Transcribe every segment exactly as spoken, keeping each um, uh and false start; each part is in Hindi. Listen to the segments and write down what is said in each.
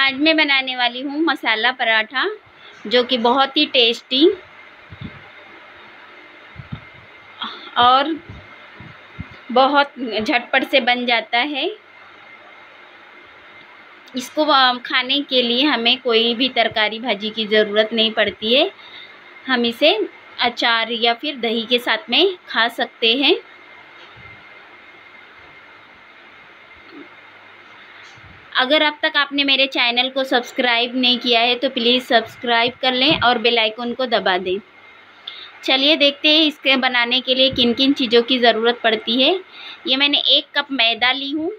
आज मैं बनाने वाली हूँ मसाला पराठा, जो कि बहुत ही टेस्टी और बहुत झटपट से बन जाता है। इसको खाने के लिए हमें कोई भी तरकारी भाजी की ज़रूरत नहीं पड़ती है। हम इसे अचार या फिर दही के साथ में खा सकते हैं। अगर अब तक आपने मेरे चैनल को सब्सक्राइब नहीं किया है तो प्लीज़ सब्सक्राइब कर लें और बेल आइकन को दबा दें। चलिए देखते हैं इसके बनाने के लिए किन किन चीज़ों की ज़रूरत पड़ती है। ये मैंने एक कप मैदा ली हूँ,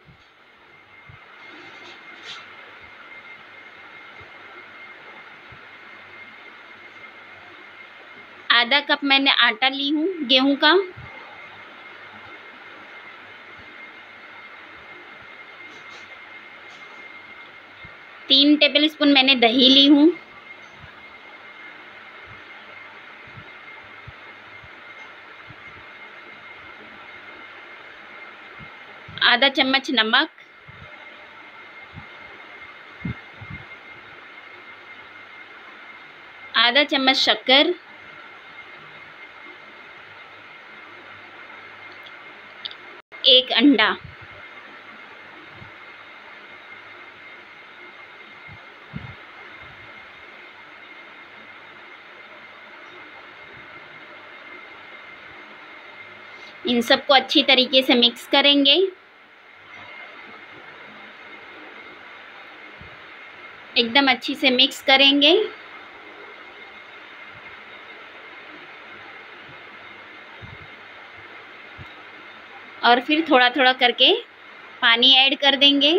आधा कप मैंने आटा ली हूँ गेहूं का, तीन टेबलस्पून मैंने दही ली हूँ, आधा चम्मच नमक, आधा चम्मच शक्कर, एक अंडा, इन सबको अच्छी तरीके से मिक्स करेंगे। एकदम अच्छी से मिक्स करेंगे। और फिर थोड़ा थोड़ा करके पानी ऐड कर देंगे।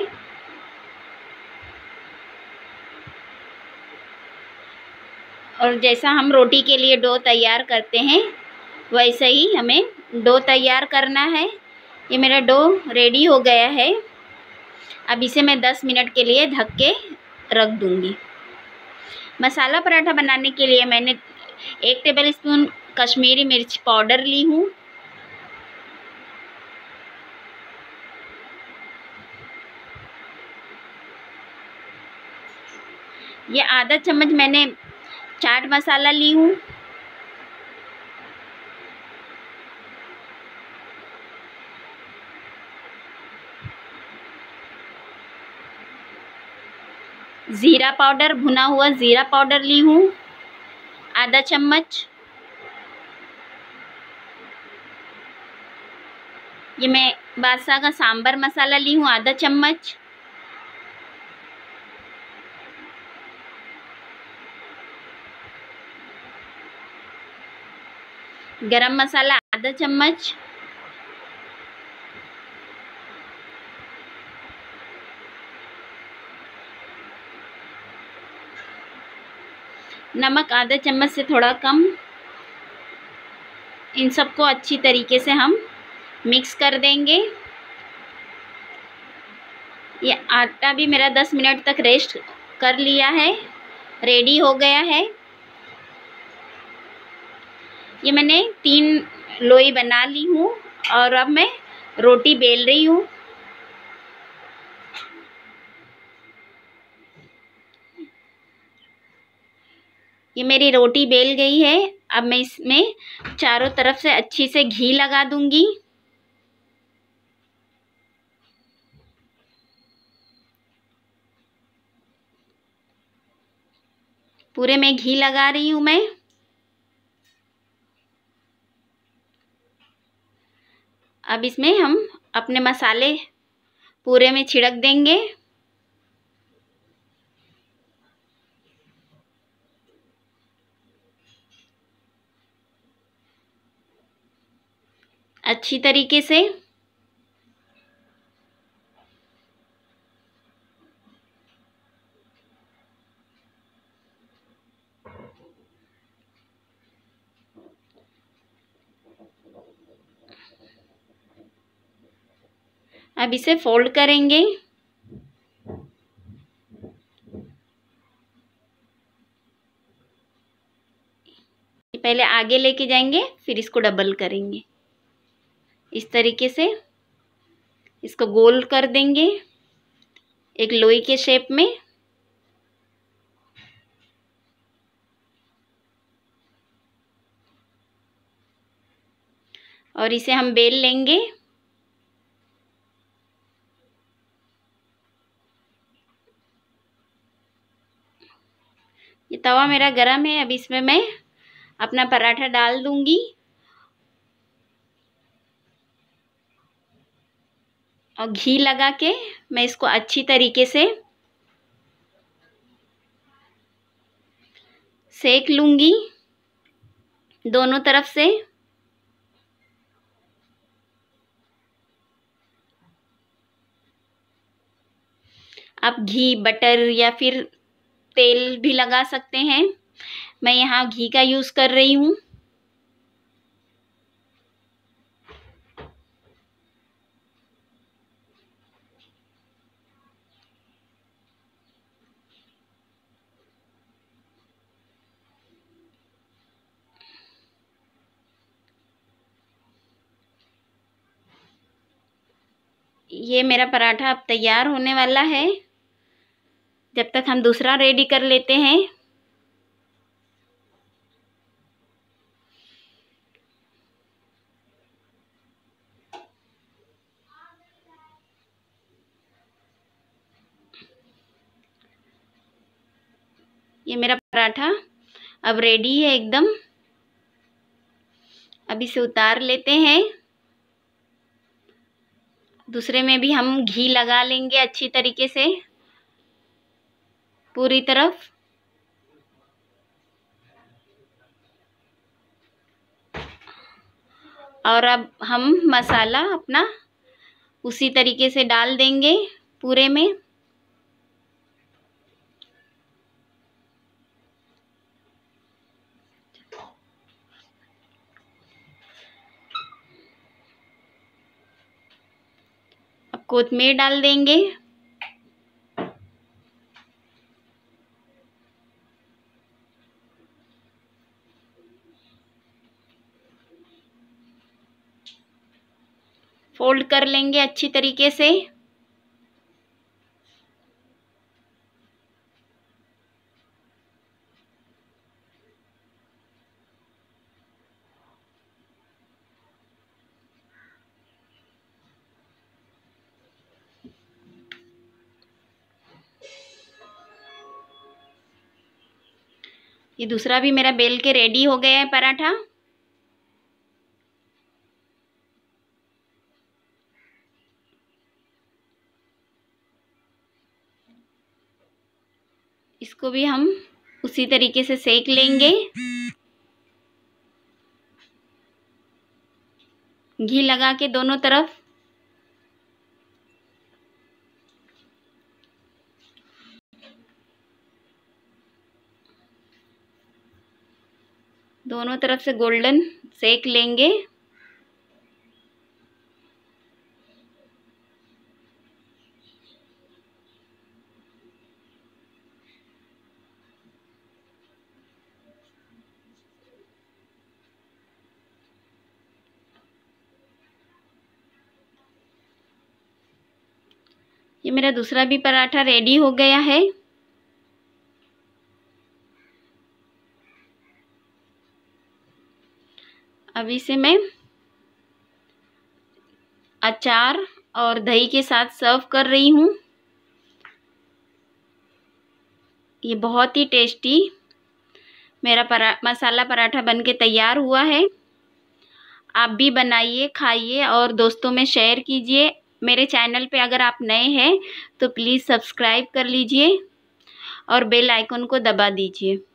और जैसा हम रोटी के लिए डो तैयार करते हैं वैसे ही हमें डो तैयार करना है। ये मेरा डो रेडी हो गया है। अब इसे मैं दस मिनट के लिए ढक के रख दूंगी। मसाला पराठा बनाने के लिए मैंने एक टेबलस्पून कश्मीरी मिर्च पाउडर ली हूँ, ये आधा चम्मच मैंने चाट मसाला ली हूँ, ज़ीरा पाउडर, भुना हुआ ज़ीरा पाउडर ली हूँ आधा चम्मच, ये मैं बादशाह का सांबर मसाला ली हूँ आधा चम्मच, गरम मसाला आधा चम्मच, नमक आधा चम्मच से थोड़ा कम। इन सबको अच्छी तरीके से हम मिक्स कर देंगे। ये आटा भी मेरा दस मिनट तक रेस्ट कर लिया है, रेडी हो गया है। ये मैंने तीन लोई बना ली हूँ और अब मैं रोटी बेल रही हूँ। ये मेरी रोटी बेल गई है। अब मैं इसमें चारों तरफ से अच्छी से घी लगा दूंगी। पूरे में घी लगा रही हूँ मैं। अब इसमें हम अपने मसाले पूरे में छिड़क देंगे। अच्छी तरीके से अब इसे फोल्ड करेंगे। पहले आगे लेके जाएंगे, फिर इसको डबल करेंगे। इस तरीके से इसको गोल कर देंगे एक लोई के शेप में। और इसे हम बेल लेंगे। ये तवा मेरा गरम है, अब इसमें मैं अपना पराठा डाल दूंगी और घी लगा के मैं इसको अच्छी तरीके से सेक लूंगी दोनों तरफ से। आप घी, बटर या फिर तेल भी लगा सकते हैं। मैं यहाँ घी का यूज़ कर रही हूँ। ये मेरा पराठा अब तैयार होने वाला है। जब तक हम दूसरा रेडी कर लेते हैं। ये मेरा पराठा अब रेडी है एकदम। अब इसे उतार लेते हैं। दूसरे में भी हम घी लगा लेंगे अच्छी तरीके से पूरी तरफ। और अब हम मसाला अपना उसी तरीके से डाल देंगे पूरे में। अब कोथिमीर डाल देंगे। फोल्ड कर लेंगे अच्छी तरीके से। ये दूसरा भी मेरा बेल के रेडी हो गया है पराठा। इसको भी हम उसी तरीके से सेक लेंगे। घी लगा के दोनों तरफ। दोनों तरफ से गोल्डन सेक लेंगे। ये मेरा दूसरा भी पराठा रेडी हो गया है। अब इसे मैं अचार और दही के साथ सर्व कर रही हूँ। ये बहुत ही टेस्टी मेरा परा मसाला पराठा बनके तैयार हुआ है। आप भी बनाइए, खाइए और दोस्तों में शेयर कीजिए। मेरे चैनल पे अगर आप नए हैं तो प्लीज़ सब्सक्राइब कर लीजिए और बेल आइकन को दबा दीजिए।